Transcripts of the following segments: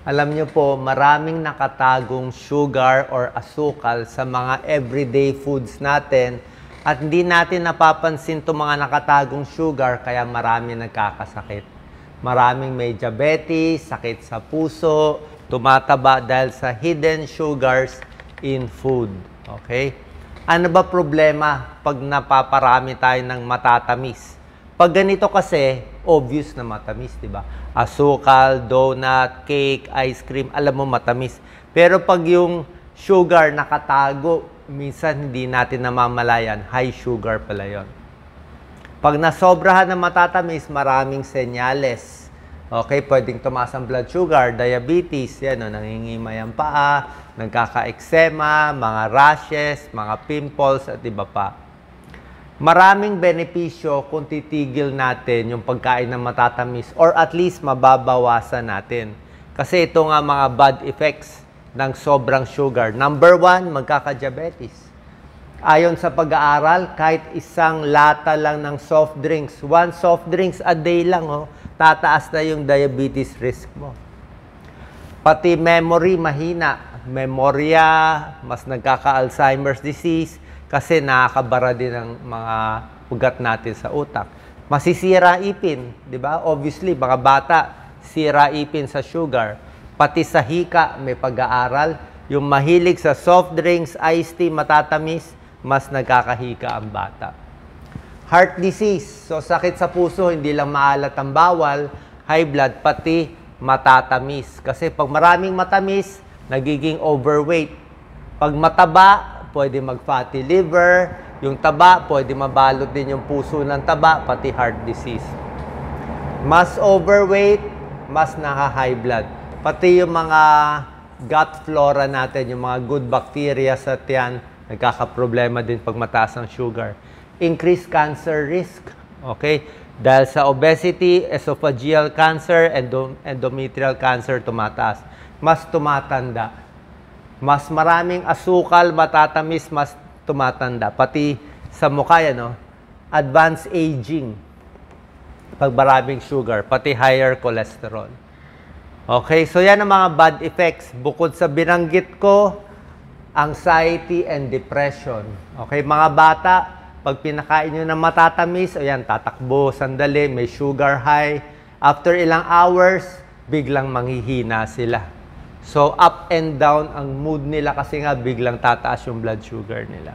Alam niyo po, maraming nakatagong sugar or asukal sa mga everyday foods natin at hindi natin napapansin itong mga nakatagong sugar kaya marami nagkakasakit. Maraming may diabetes, sakit sa puso, tumataba dahil sa hidden sugars in food. Okay? Ano ba problema pag napaparami tayo ng matatamis? Pag ganito kasi, obvious na matamis, di ba? Asukal, donut, cake, ice cream, alam mo matamis. Pero pag yung sugar nakatago, minsan hindi natin namamalayan, high sugar pala yun. Pag nasobrahan ng matatamis, maraming senyales. Okay, pwedeng tumaas ang blood sugar, diabetes, yan o, nangingimay ang paa, nagkaka-eksema, mga rashes, mga pimples, at iba pa. Maraming benepisyo kung titigil natin yung pagkain ng matatamis or at least mababawasan natin. Kasi ito nga mga bad effects ng sobrang sugar. Number 1, magkaka-diabetes. Ayon sa pag-aaral, kahit isang lata lang ng soft drinks, 1 soft drinks a day lang, tataas na yung diabetes risk mo. Pati memory, mahina. Memorya, mas nagkaka-Alzheimer's disease, kasi nakakabara din ang mga ugat natin sa utak. Masisira ipin, di ba? Obviously, mga bata, sira ipin sa sugar. Pati sa hika, may pag-aaral. Yung mahilig sa soft drinks, iced tea, matatamis, mas nagkakahika ang bata. Heart disease. So, sakit sa puso, hindi lang maalat ang bawal, high blood, pati matatamis. Kasi pag maraming matamis, nagiging overweight. Pag mataba, pwede mag-fatty liver. Yung taba, pwede mabalot din yung puso ng taba, pati heart disease. Mas overweight, mas naka-high blood. Pati yung mga gut flora natin, yung mga good bacteria sa tiyan, nagkakaproblema din pag mataas ang sugar. Increased cancer risk. Okay? Dahil sa obesity, esophageal cancer, endometrial cancer tumataas. Mas tumatanda. Mas maraming asukal, matatamis, mas tumatanda. Pati sa mukha, advanced aging. Pag maraming sugar, pati higher cholesterol. Okay, so yan ang mga bad effects. Bukod sa binanggit ko, anxiety and depression. Okay, mga bata, pag pinakain nyo ng matatamis, ayan, tatakbo, sandali, may sugar high. After ilang hours, biglang manghihina sila. So, up and down ang mood nila kasi nga biglang tataas yung blood sugar nila.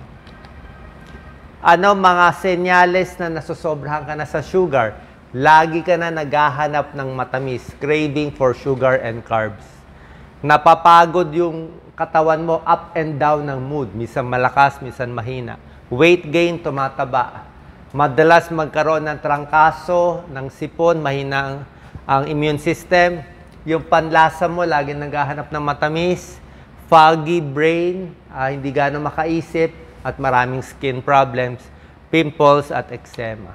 Ano mga senyales na nasosobrahan ka na sa sugar? Lagi ka na naghahanap ng matamis, craving for sugar and carbs. Napapagod yung katawan mo, up and down ng mood. Minsan malakas, minsan mahina. Weight gain, tumataba. Madalas magkaroon ng trangkaso, ng sipon, mahina ang immune system. Yung panlasa mo, lagi naghahanap ng matamis, foggy brain, hindi gano'ng makaisip, at maraming skin problems, pimples, at eczema.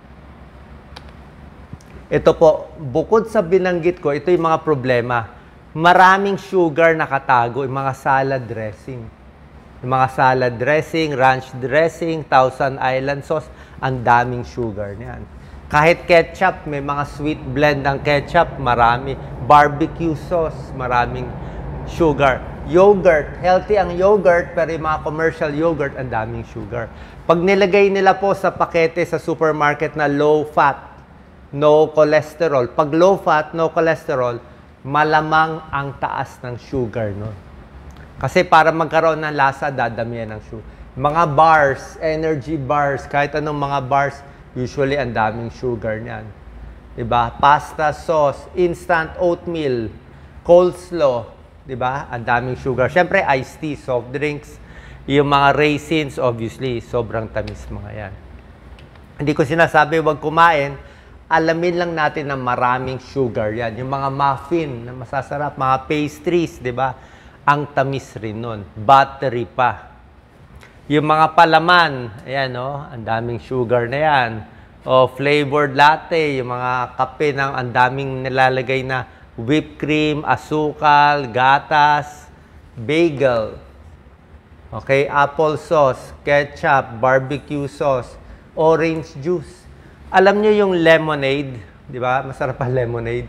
Ito po, bukod sa binanggit ko, ito yung mga problema. Maraming sugar nakatago, yung mga salad dressing. Yung mga salad dressing, ranch dressing, Thousand Island sauce, ang daming sugar niyan. Kahit ketchup, may mga sweet blend ng ketchup, marami. Barbecue sauce, maraming sugar. Yogurt, healthy ang yogurt, pero yung mga commercial yogurt, ang daming sugar. Pag nilagay nila po sa pakete sa supermarket na low fat, no cholesterol. Pag low fat, no cholesterol, malamang ang taas ng sugar nun. Kasi para magkaroon ng lasa, dadamihan ng sugar. Mga bars, energy bars, kahit anong mga bars, usually, ang daming sugar niyan. Diba? Pasta sauce, instant oatmeal, coleslaw, diba? Ang daming sugar. Siyempre, iced tea, soft drinks, yung mga raisins, obviously, sobrang tamis mga yan. Hindi ko sinasabi huwag kumain, alamin lang natin na maraming sugar yan. Yung mga muffin na masasarap, mga pastries, diba? Ang tamis rin nun. Battery pa. Yung mga palaman, ayan, ang daming sugar na yan. O flavored latte, yung mga kape ng ang daming nilalagay na whipped cream, asukal, gatas, bagel. Okay, apple sauce, ketchup, barbecue sauce, orange juice. Alam nyo yung lemonade, di ba? Masarap ang lemonade.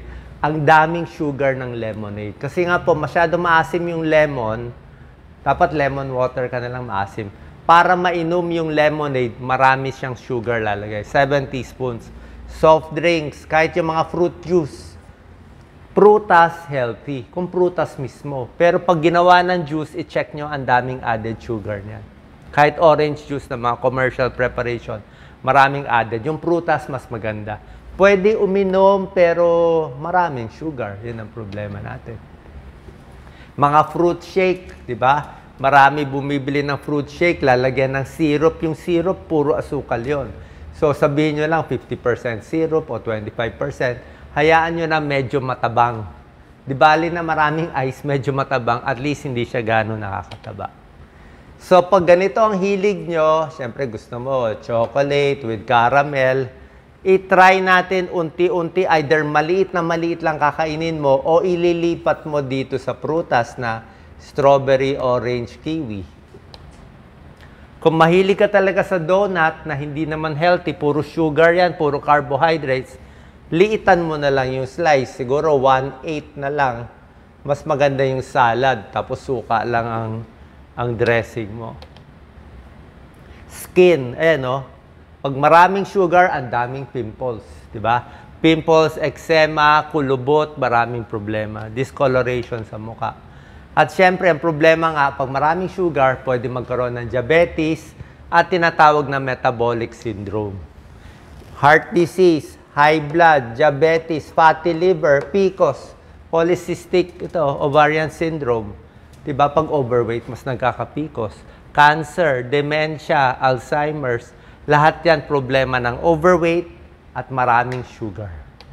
ang daming sugar ng lemonade. Kasi nga po, masyado maasim yung lemon, dapat lemon water ka na lang maasim. Para mainom yung lemonade, marami siyang sugar lalagay. 7 teaspoons. Soft drinks, kahit yung mga fruit juice. Prutas, healthy. Kung prutas mismo. Pero pag ginawa ng juice, i-check nyo ang daming added sugar niyan. Kahit orange juice na mga commercial preparation, maraming added. Yung prutas, mas maganda. Pwede uminom, pero maraming sugar. Yun ang problema natin. Mga fruit shake, di ba? Marami bumibili ng fruit shake, lalagyan ng syrup. Yung syrup, puro asukal yon. So, sabihin nyo lang 50% syrup o 25%. Hayaan nyo na medyo matabang. Di bali na maraming ice, medyo matabang, at least hindi siya gano'n nakakataba. So, pag ganito ang hilig nyo, syempre gusto mo chocolate with caramel, i-try natin unti-unti, either maliit lang kakainin mo o ililipat mo dito sa prutas na strawberry, orange, kiwi. Kung mahilig ka talaga sa donut na hindi naman healthy, puro sugar yan, puro carbohydrates, liitan mo na lang yung slice. Siguro 1/8 na lang. Mas maganda yung salad, tapos suka lang ang dressing mo. Skin, ayan o. Pag maraming sugar, ang daming pimples, di ba? Pimples, eczema, kulubot, maraming problema. Discoloration sa mukha. At syempre, ang problema nga, pag maraming sugar, pwede magkaroon ng diabetes at tinatawag na metabolic syndrome. Heart disease, high blood, diabetes, fatty liver, PCOS, polycystic ovarian syndrome. Diba? Pag overweight, mas nagkaka-PCOS. Cancer, dementia, Alzheimer's, lahat yan problema ng overweight at maraming sugar.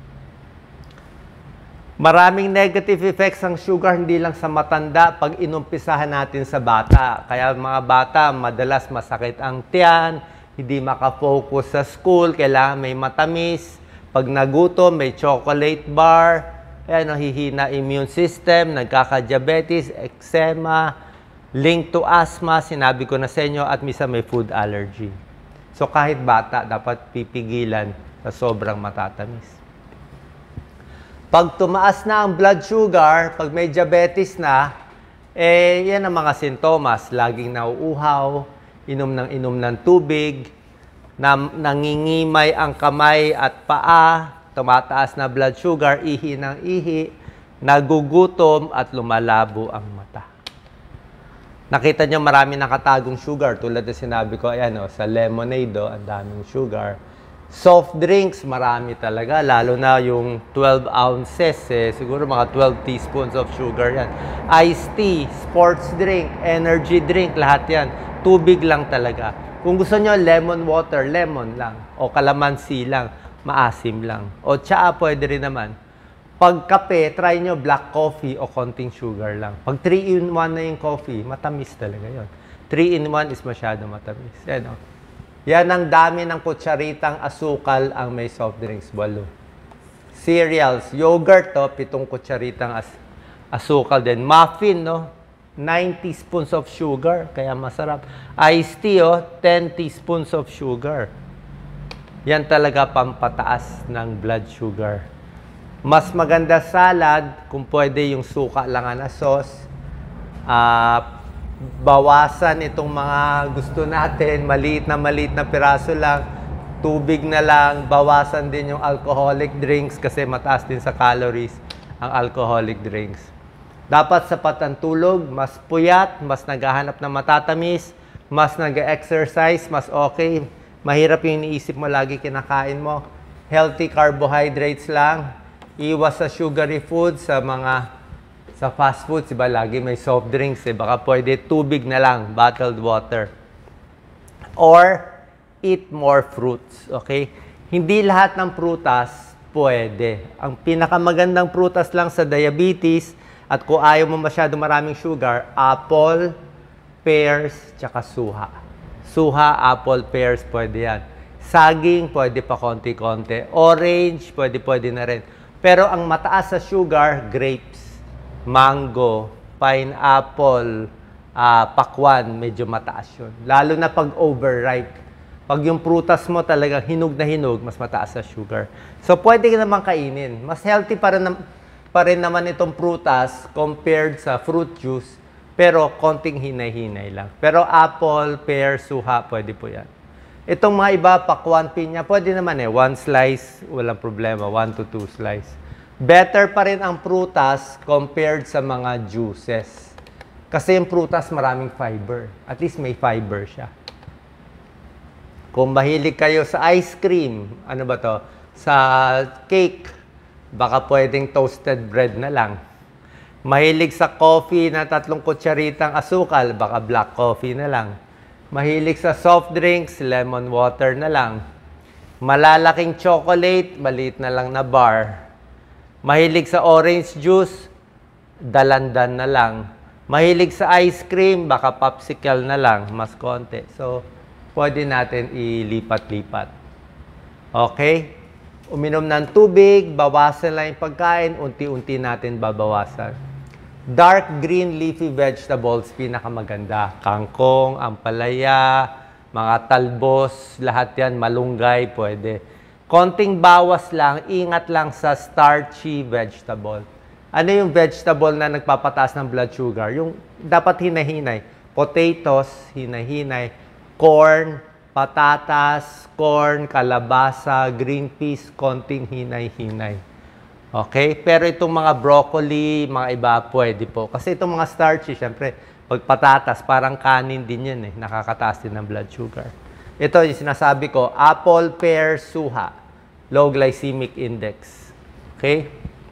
Maraming negative effects ang sugar, hindi lang sa matanda, pag inumpisahan natin sa bata. Kaya mga bata, madalas masakit ang tiyan, hindi makafocus sa school, kailangan may matamis. Pag nagutom, may chocolate bar, ayan, hihina immune system, nagkaka-diabetes, eczema, link to asthma, sinabi ko na sa inyo, at misa may food allergy. So kahit bata, dapat pipigilan sa sobrang matatamis. Pag tumaas na ang blood sugar, pag may diabetes na, yan ang mga sintomas. Laging nauuhaw, inom ng tubig, nangingimay ang kamay at paa, tumataas na blood sugar, ihi ng ihi, nagugutom at lumalabo ang mata. Nakita nyo marami nakatagong sugar. Tulad na sinabi ko, ayan, sa lemonade, ang daming sugar. Soft drinks, marami talaga. Lalo na yung 12 ounces, siguro mga 12 teaspoons of sugar yan. Iced tea, sports drink, energy drink, lahat yan. Tubig lang talaga. Kung gusto nyo, lemon water, lemon lang. O kalamansi lang, maasim lang. O tsaa, pwede rin naman. Pag kape, try nyo black coffee o konting sugar lang. Pag 3-in-1 na yung coffee, matamis talaga yon. 3-in-1 is masyado matamis. Yan, yan ang dami ng kutsaritang asukal ang may soft drinks, 8. Cereals, yogurt, 7 kutsaritang asukal din. Muffin, 9 teaspoons of sugar, kaya masarap. Iced tea, 10 teaspoons of sugar. Yan talaga pampataas ng blood sugar. Mas maganda salad, kung pwede yung suka lang na sauce. Bawasan itong mga gusto natin, maliit na piraso lang. Tubig na lang, bawasan din yung alcoholic drinks kasi mataas din sa calories ang alcoholic drinks. Dapat sapat ang tulog, mas puyat, mas naghahanap ng matatamis, mas nag-exercise, mas okay. Mahirap yung iniisip mo lagi kinakain mo. Healthy carbohydrates lang. Iwas sa sugary food, sa fast foods, diba? Lagi may soft drinks, baka pwede tubig na lang, bottled water. Or, eat more fruits, okay? Hindi lahat ng prutas pwede. Ang pinakamagandang prutas lang sa diabetes, at kung ayaw mo masyado maraming sugar, apple, pears, tsaka suha. Suha, apple, pears, pwede yan. Saging, pwede pa konti-konti. Orange, pwede na rin. Pero ang mataas sa sugar, grapes, mango, pineapple, pakwan, medyo mataas yun. Lalo na pag overripe. Pag yung prutas mo talagang hinog na hinog, mas mataas sa sugar. So, pwede ka naman kainin. Mas healthy para pa rin naman itong prutas compared sa fruit juice, pero konting hinay-hinay lang. Pero apple, pear, suha, pwede po yan. Itong mga iba, pakwan, pinya, pwede naman eh. 1 slice, walang problema. 1 to 2 slice. Better pa rin ang prutas compared sa mga juices. Kasi yung prutas maraming fiber. At least may fiber siya. Kung mahilig kayo sa ice cream, ano ba to? Sa cake, baka pwedeng toasted bread na lang. Mahilig sa coffee na 3 kutsaritang asukal, baka black coffee na lang. Mahilig sa soft drinks, lemon water na lang. Malalaking chocolate, maliit na lang na bar. Mahilig sa orange juice, dalandan na lang. Mahilig sa ice cream, baka popsicle na lang, mas konti. So, pwede natin ilipat-lipat. Okay? Uminom ng tubig, bawasan lang yung pagkain, unti-unti natin babawasan. Dark green leafy vegetables, pinakamaganda. Kangkong, ampalaya, mga talbos, lahat yan, malunggay, pwede. Konting bawas lang, ingat lang sa starchy vegetable. Ano yung vegetable na nagpapataas ng blood sugar? Yung dapat hinay-hinay. Potatoes, hinay-hinay. Corn, patatas, corn, kalabasa, green peas, konting hinay-hinay. Okay? Pero itong mga broccoli, mga iba, pwede po. Kasi itong mga starchy, syempre, pag patatas, parang kanin din yan eh. Nakakataas din ng blood sugar. Ito yung sinasabi ko, apple, pear, suha. Low glycemic index. Okay?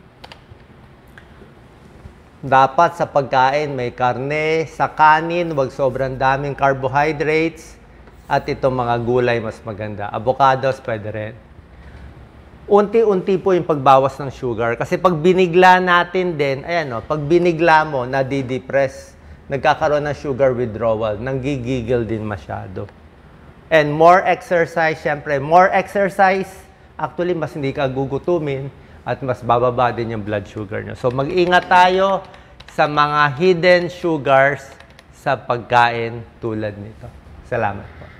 Dapat sa pagkain may karne, sa kanin, wag sobrang daming carbohydrates, at itong mga gulay mas maganda. Avocados, pwede rin. Unti-unti po yung pagbawas ng sugar. Kasi pag binigla natin din, ayan o, pag binigla mo, nadidepress, nagkakaroon ng sugar withdrawal, nanggigigil din masyado. And more exercise, syempre, more exercise, actually, mas hindi ka gugutumin at mas bababa din yung blood sugar nyo. So, mag-ingat tayo sa mga hidden sugars sa pagkain tulad nito. Salamat po.